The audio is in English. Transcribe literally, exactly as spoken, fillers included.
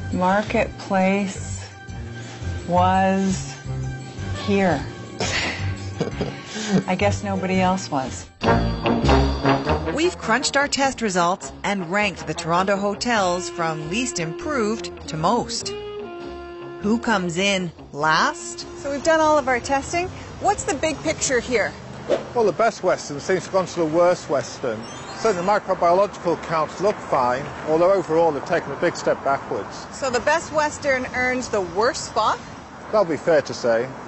Marketplace was here. I guess nobody else was. We've crunched our test results and ranked the Toronto hotels from least improved to most. Who comes in last? So we've done all of our testing. What's the big picture here? Well, the best Western seems to have gone to the worst Western. Certainly the microbiological counts look fine, although overall they've taken a big step backwards. So the best Western earns the worst spot? That'll be fair to say.